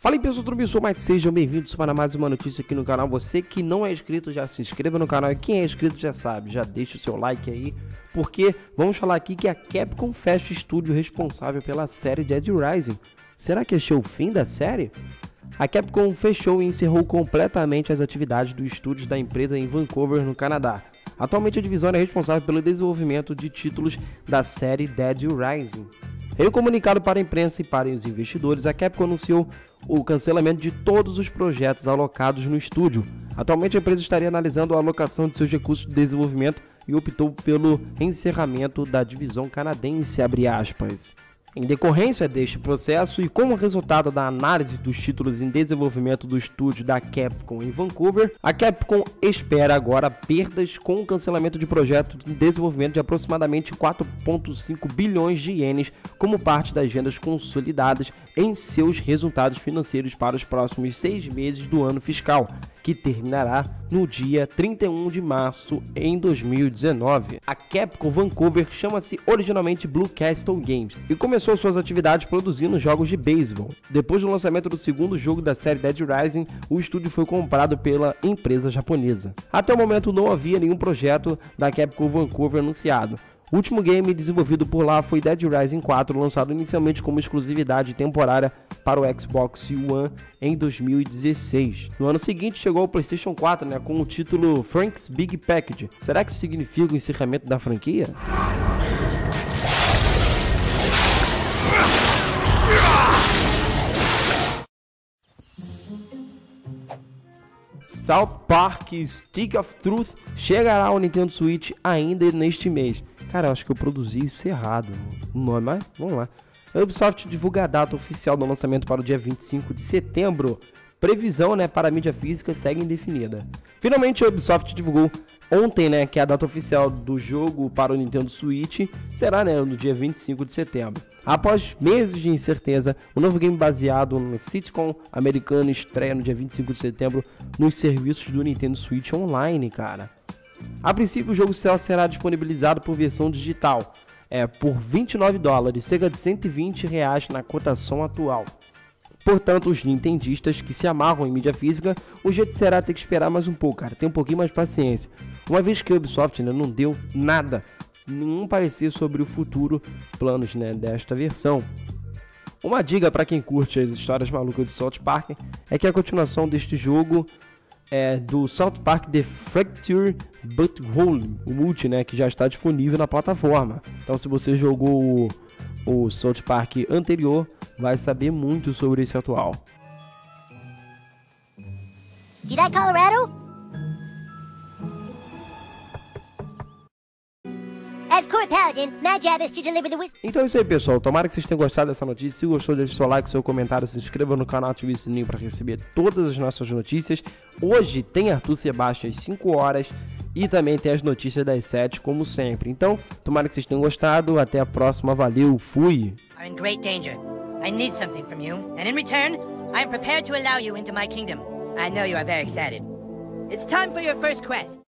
Fala aí pessoal, tudo bem? Mas sejam bem-vindos para mais uma notícia aqui no canal. Você que não é inscrito já se inscreva no canal, e quem é inscrito já sabe, já deixa o seu like aí, porque vamos falar aqui que a Capcom fecha o estúdio responsável pela série Dead Rising. Será que este é o fim da série? A Capcom fechou e encerrou completamente as atividades dos estúdios da empresa em Vancouver, no Canadá. Atualmente a divisão é responsável pelo desenvolvimento de títulos da série Dead Rising. Em um comunicado para a imprensa e para os investidores, a Capcom anunciou o cancelamento de todos os projetos alocados no estúdio. Atualmente a empresa estaria analisando a alocação de seus recursos de desenvolvimento e optou pelo encerramento da divisão canadense, abre aspas. Em decorrência deste processo e como resultado da análise dos títulos em desenvolvimento do estúdio da Capcom em Vancouver, a Capcom espera agora perdas com o cancelamento de projetos de desenvolvimento de aproximadamente 4,5 bilhões de ienes como parte das vendas consolidadas em seus resultados financeiros para os próximos 6 meses do ano fiscal, que terminará no dia 31 de março em 2019. A Capcom Vancouver chama-se originalmente Blue Castle Games e começou suas atividades produzindo jogos de beisebol. Depois do lançamento do segundo jogo da série Dead Rising, o estúdio foi comprado pela empresa japonesa. Até o momento não havia nenhum projeto da Capcom Vancouver anunciado. O último game desenvolvido por lá foi Dead Rising 4, lançado inicialmente como exclusividade temporária para o Xbox One em 2016. No ano seguinte chegou ao PlayStation 4, com o título Frank's Big Package. Será que isso significa o encerramento da franquia? South Park Stick of Truth chegará ao Nintendo Switch ainda neste mês. Cara, eu acho que eu produzi isso errado, o nome, mas vamos lá. A Ubisoft divulga a data oficial do lançamento para o dia 25 de setembro. Previsão, para a mídia física segue indefinida. Finalmente a Ubisoft divulgou ontem, que a data oficial do jogo para o Nintendo Switch será, no dia 25 de setembro. Após meses de incerteza, o novo game baseado no sitcom americano estreia no dia 25 de setembro nos serviços do Nintendo Switch Online, cara. A princípio o jogo só será disponibilizado por versão digital, por $29, cerca de R$120 na cotação atual. Portanto, os nintendistas que se amarram em mídia física, o jeito será ter que esperar mais um pouco, cara. Tem um pouquinho mais de paciência. Uma vez que a Ubisoft ainda não deu nada, nenhum parecer sobre o futuro planos desta versão. Uma dica para quem curte as histórias malucas de South Park é que a continuação deste jogo do South Park The Fractured But Whole, o multi, que já está disponível na plataforma. Então, se você jogou o South Park anterior, vai saber muito sobre esse atual. See that, Colorado? As Court Paladin, my job is to deliver the Então é isso aí, pessoal. Tomara que vocês tenham gostado dessa notícia. Se gostou, deixe seu like, seu comentário, se inscreva no canal, ative o sininho para receber todas as nossas notícias. Hoje tem Arthur Sebastião às 5 horas e também tem as notícias das 7, como sempre. Então, tomara que vocês tenham gostado. Até a próxima. Valeu, fui! Are in great danger. I need something from you, and in return, I am prepared to allow you into my kingdom. I know you are very excited. It's time for your first quest.